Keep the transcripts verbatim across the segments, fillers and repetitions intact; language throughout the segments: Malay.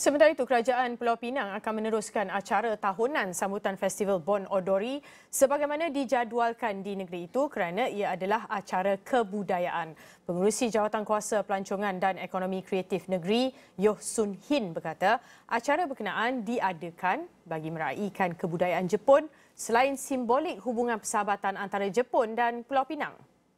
Sementara itu, Kerajaan Pulau Pinang akan meneruskan acara tahunan sambutan Festival Bon Odori sebagaimana dijadualkan di negeri itu kerana ia adalah acara kebudayaan. Pengerusi Jawatankuasa Pelancongan dan Ekonomi Kreatif Negeri, Yoh Sun Hin berkata, acara berkenaan diadakan bagi meraihkan kebudayaan Jepun selain simbolik hubungan persahabatan antara Jepun dan Pulau Pinang.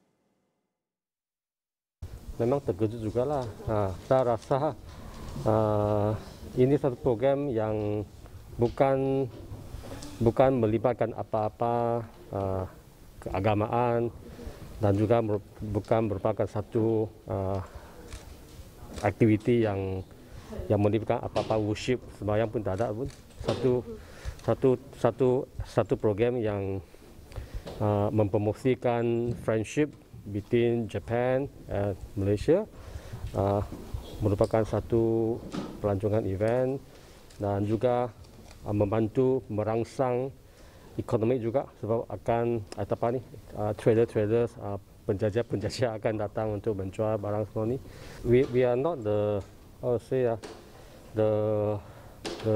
Memang terkejut jugalah. Ha, saya rasa uh, ini satu program yang bukan bukan melibatkan apa-apa uh, keagamaan dan juga mer bukan merupakan satu uh, aktiviti yang yang melibatkan apa-apa worship, sembahyang pun tak ada pun. Satu satu satu satu program yang uh, mempromosikan friendship between Japan and Malaysia. Uh, merupakan satu pelancongan event dan juga uh, membantu merangsang ekonomi juga sebab akan apa ni uh, trader-trader uh, penjajah-penjajah akan datang untuk menjual barang semua ni. We we are not the how to say uh, the the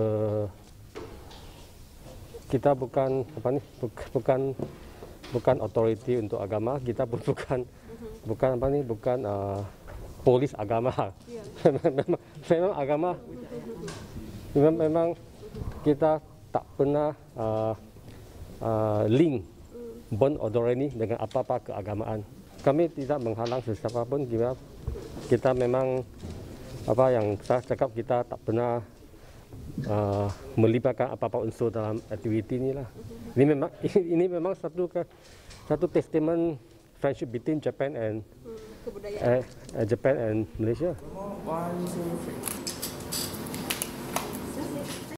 kita bukan apa ni bukan bukan authority untuk agama, kita pun bukan bukan apa ni bukan uh, polis agama. Yeah. memang, memang agama memang, memang kita tak pernah uh, uh, link Bon Odori ini dengan apa-apa keagamaan. Kami tidak menghalang sesiapa pun. Kita memang apa yang saya cakap, kita tak pernah uh, melibatkan apa-apa unsur dalam aktiviti ini lah. Ini memang ini memang satu satu testament friendship between Japan and uh, uh, Japan and Malaysia. One, two, three.